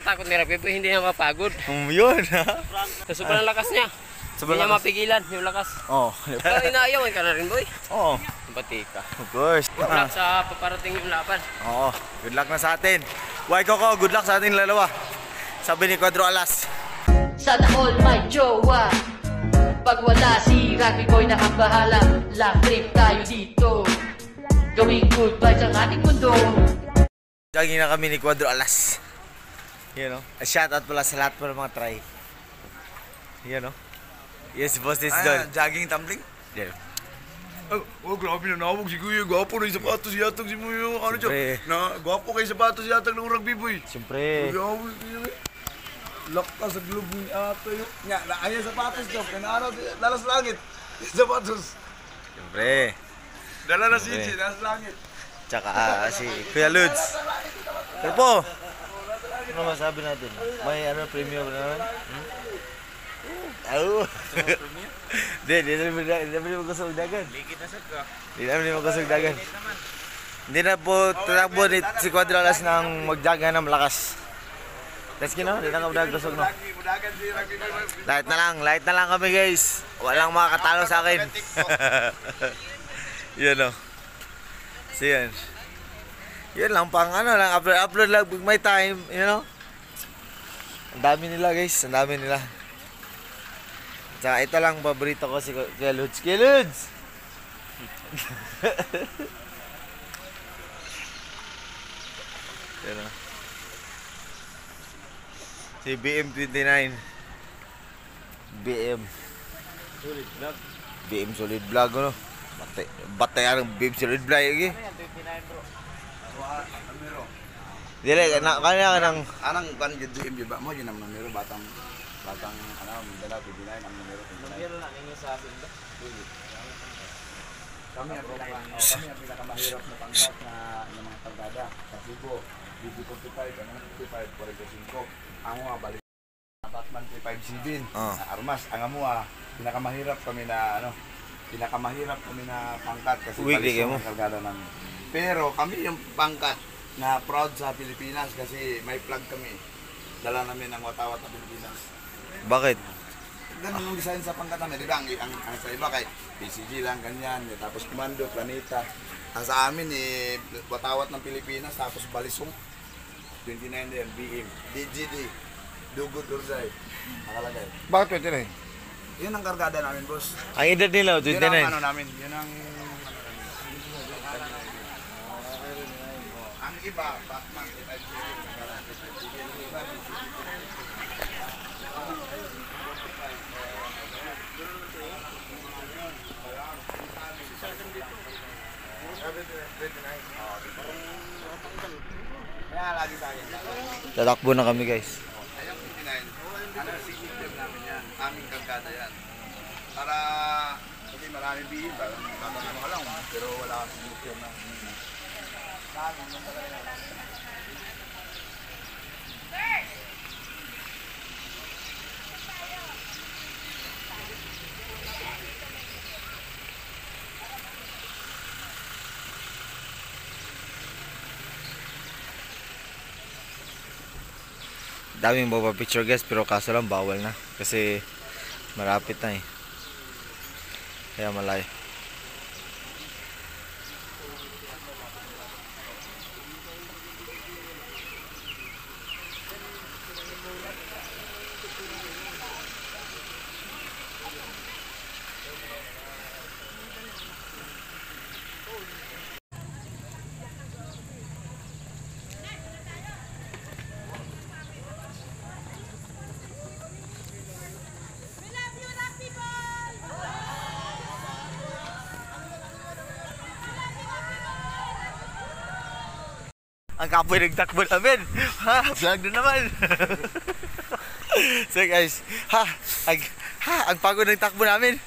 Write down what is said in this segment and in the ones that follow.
nakakatakot ni Rafi, hindi niya mapagod. Yun ha. Sa sobrang lakas niya. Hindi niya mapigilan yung lakas. Oo. Pero inaayawan ka na rin, boy. Oo. Bati ka. Of course. Good luck sa paparating yung laban. Oo. Good luck na sa atin. Why Coco, good luck sa atin lalawa. Sabi ni Cuadro Alas. Sana all my jowa. Pag wala si Rocky Boy na ang bahala, lang trip tayo dito. Gawing good vibes ang ating mundo. Jogging na kami ni Cuadro Alas. Yan o. Shoutout pala sa lahat po ng mga try. Yan o. Yes, boss, this is done. Jogging tumbling? Yeah. Oh, grabe na nawag si Kuya. Gwapo na yung sapatos yatag si mo yung ano Siyempre. dyan. Gwapo kayo sapatos yatag ng rugby boy. Siyempre. Grabe yun eh. Lock ka sa globe ni ata yun. Nga, naaya sapatos dyan. Kanaaraw, dalas langit. Sapatos. Siyempre. Dala na si Ichi, dalas langit. Tsaka si Kuya Lods. Pero po, ano masabi natin? May ano, premium na naman? Oo. Hindi namin magkasog dagan. Ligid na sad ka. Hindi namin magkasog dagan. Hindi na po tatakbo si Cuadro Alas ng magjaga ng malakas. Let's go na, hindi na kami nagkasog no. Light na lang kami guys. Walang makakatalo sa akin. Yan o. So yan. Yan lang pang ano lang, upload lang pag may time, you know. Ang dami nila guys, ang dami nila. Tsaka ito lang paborito ko si Kuya Lods. Kuya Lods! Yan o. Si BM29. BM. Solid vlog. BM solid vlog ano. Batay ang BM solid vlog lagi. 29 bro. Dili kanya nang Anang kan BM ba mo yun ang numero batang ano dala 29 ang numero. numero na ninyo sa akin ba? Kami ang pinakamahirap na pangkat na ng mga tangkada sa Cebu. BB45, ano 55, 45. Ang mga balik Batman 357 armas. Ang mga pinakamahirap kami na pangkat kasi balik sa mga kargada namin. Pero kami yung pangkat na proud sa Pilipinas kasi may flag kami. Dala namin ang watawat na Pilipinas. Bakit? Ganun yung design sa pangkat namin. Diba, ang sa iba kay PCG lang, ganyan. Tapos Komando, Planeta. Ang sa amin, watawat ng Pilipinas, tapos Balisong. 29 din, BM. DGD. Dugod Urzay. Nakalagay. Bakit 29? Yun ang kargada namin, boss. Ang edad nila 29. Yun ang ano namin. Yun ang... Ang iba, Batman, 357. Kaya lagi sa akin. Tatakbo na kami guys. Ayong 59, ano signature namin yan. Aming kargada yan. Para, kasi marami bihin ba? Tatanong ka lang, pero wala kang signature na. Saan, ano talaga yan? Daming picture guys pero kaso lang bawal na kasi malapit na kaya malayo. Ang kapoy nagtakbo namin. Ha, vlog na naman. So guys, ang pagod ng takbo namin.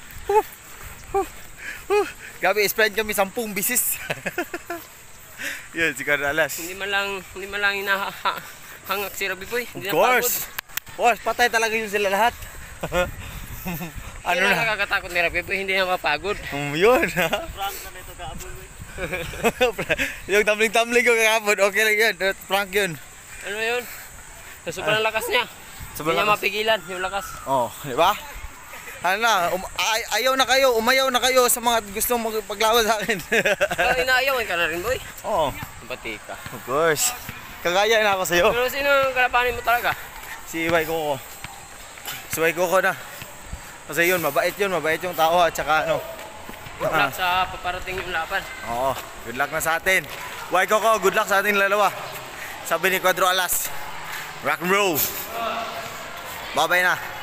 Gabi, spend kami 10 bisis. Yan, si Cuadro Alas. Hindi man lang hinahangak si Rafi Boy. Hindi Of course. Patay talaga yun sila lahat. Ano na? Nakakatakot ni Rafi Boy, hindi niya mapagod. Yun ha. Prank na nito kaapon. Yung tumbling ko kakapon, okay lang yun. Prank yun. Ano yun? Sa sobrang lakas niya. Sobrang Hindi niya lakas. mapigilan yung lakas. Oh, di ba? Ano na, ayaw na kayo, umayaw na kayo sa mga gustong magpaglaban sa akin. Pero inaayawan ka na rin, boy. Oo, Pati ka. of course. Kagaya na ako sa'yo. Pero sino ang kalapanin mo talaga? Si Iway Coco. Si Iway Coco na. Kasi yun, mabait yung tao at saka ano. Good luck sa paparating yung laban. Oo, good luck na sa atin. Iway Coco, good luck sa atin lalawa. Sabi ni Cuadro Alas, rock and roll. Bye-bye na.